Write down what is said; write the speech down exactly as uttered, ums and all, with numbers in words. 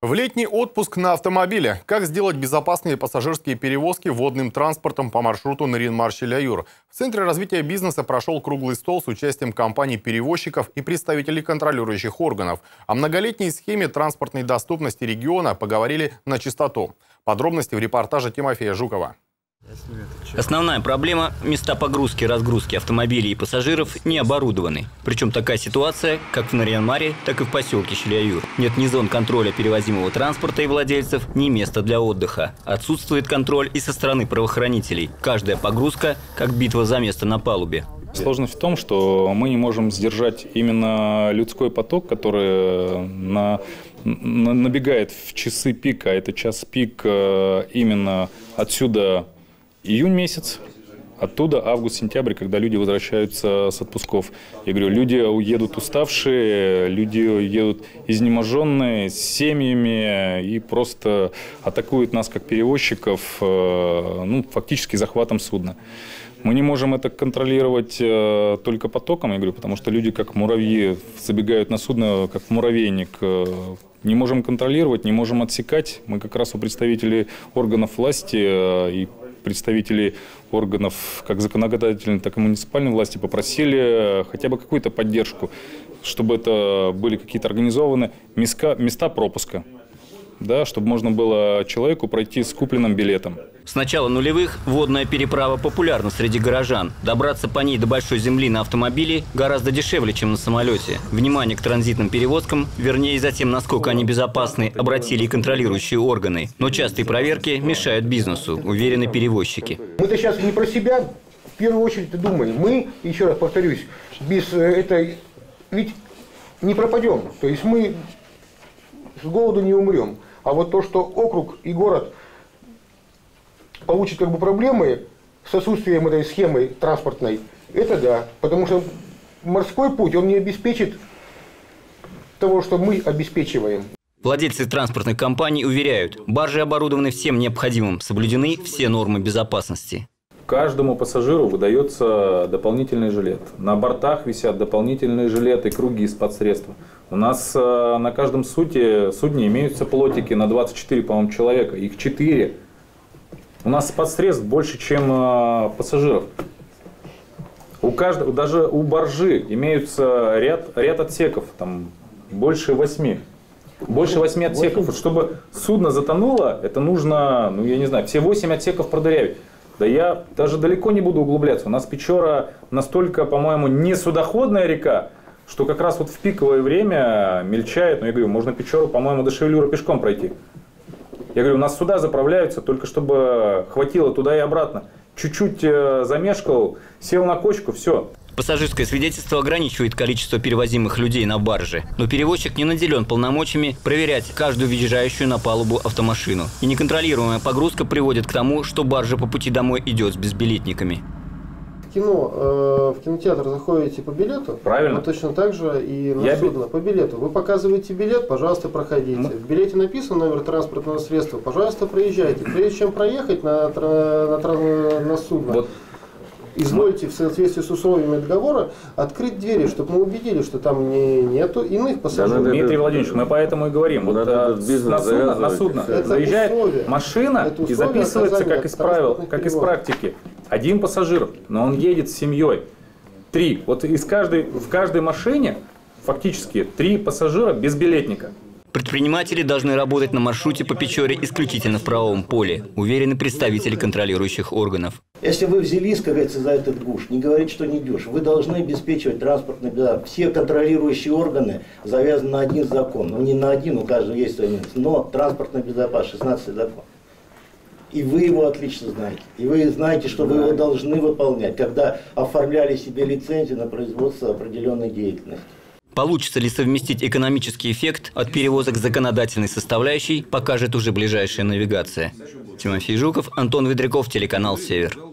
В летний отпуск на автомобиле. Как сделать безопасные пассажирские перевозки водным транспортом по маршруту Нарьян-Мар-Челяюр? В Центре развития бизнеса прошел круглый стол с участием компаний-перевозчиков и представителей контролирующих органов. О многолетней схеме транспортной доступности региона поговорили на чистоту. Подробности в репортаже Тимофея Жукова. Основная проблема – места погрузки и разгрузки автомобилей и пассажиров не оборудованы. Причем такая ситуация как в Нарьян-Маре, так и в поселке Челяюр. Нет ни зон контроля перевозимого транспорта и владельцев, ни места для отдыха. Отсутствует контроль и со стороны правоохранителей. Каждая погрузка – как битва за место на палубе. Сложность в том, что мы не можем сдержать именно людской поток, который на, на, набегает в часы пика. Это час пик именно отсюда июнь месяц, оттуда август-сентябрь, когда люди возвращаются с отпусков. Я говорю, люди уедут уставшие, люди едут изнеможенные, с семьями и просто атакуют нас как перевозчиков, ну, фактически захватом судна. Мы не можем это контролировать э, только потоком, я говорю, потому что люди, как муравьи, забегают на судно, как в муравейник. Э, не можем контролировать, не можем отсекать. Мы как раз у представителей органов власти э, и представителей органов как законодательной, так и муниципальной власти попросили хотя бы какую-то поддержку, чтобы это были какие-то организованные места, места пропуска. Да, чтобы можно было человеку пройти с купленным билетом. С начала нулевых водная переправа популярна среди горожан. Добраться по ней до Большой Земли на автомобиле гораздо дешевле, чем на самолете. Внимание к транзитным перевозкам, вернее, затем, насколько они безопасны, обратили и контролирующие органы. Но частые проверки мешают бизнесу, уверены перевозчики. Мы-то сейчас не про себя, в первую очередь думаем. Мы, еще раз повторюсь, без этой, ведь не пропадем. То есть мы с голоду не умрем. А вот то, что округ и город получат как бы проблемы с отсутствием этой схемы транспортной, это да. Потому что морской путь, он не обеспечит того, что мы обеспечиваем. Владельцы транспортных компаний уверяют, баржи оборудованы всем необходимым, соблюдены все нормы безопасности. Каждому пассажиру выдается дополнительный жилет. На бортах висят дополнительные жилеты, круги из-под средства. У нас э, на каждом суде, судне имеются плотики на двадцать четыре, по-моему, человека. Их четыре. У нас подсредств больше, чем э, пассажиров. У каждого, даже у баржи имеются ряд, ряд отсеков, там больше восьми. Больше восьми отсеков. Вот чтобы судно затонуло, это нужно, ну я не знаю, все восемь отсеков продырявить. Да я даже далеко не буду углубляться. У нас Печора настолько, по-моему, не судоходная река, что как раз вот в пиковое время мельчает. Ну, я говорю, можно Печору, по-моему, до Шевелюра пешком пройти. Я говорю, у нас суда заправляются только чтобы хватило туда и обратно. Чуть-чуть замешкал, сел на кочку, все. Пассажирское свидетельство ограничивает количество перевозимых людей на барже. Но перевозчик не наделен полномочиями проверять каждую въезжающую на палубу автомашину. И неконтролируемая погрузка приводит к тому, что баржа по пути домой идет с безбилетниками. В кино, э, в кинотеатр заходите по билету. Правильно. Но точно так же и на Я судно по билету. Вы показываете билет, пожалуйста, проходите. Мы... В билете написан номер транспортного средства, пожалуйста, проезжайте. Прежде чем проехать на, на, на, на судно, вот. Извольте в соответствии с условиями договора открыть двери, чтобы мы убедились, что там не, нету иных пассажиров. Да, Дмитрий Владимирович, мы поэтому и говорим. Вот, а, на судно, на судно заезжает условие, машина и записывается как из правил, как из практики. Один пассажир, но он едет с семьей. Три. Вот из каждой, в каждой машине фактически три пассажира без билетника. Предприниматели должны работать на маршруте по Печоре исключительно в правовом поле, уверены представители контролирующих органов. Если вы взялись, как говорится, за этот гуш, не говорите, что не идешь. Вы должны обеспечивать транспортный безопасность. Все контролирующие органы завязаны на один закон. Ну не на один, у каждого есть свой минус. Но транспортная безопасность, шестнадцатый закон. И вы его отлично знаете. И вы знаете, что вы его должны выполнять, когда оформляли себе лицензию на производство определенной деятельности. Получится ли совместить экономический эффект от перевозок с законодательной составляющей, покажет уже ближайшая навигация. Тимофей Жуков, Антон Ведряков, телеканал «Север».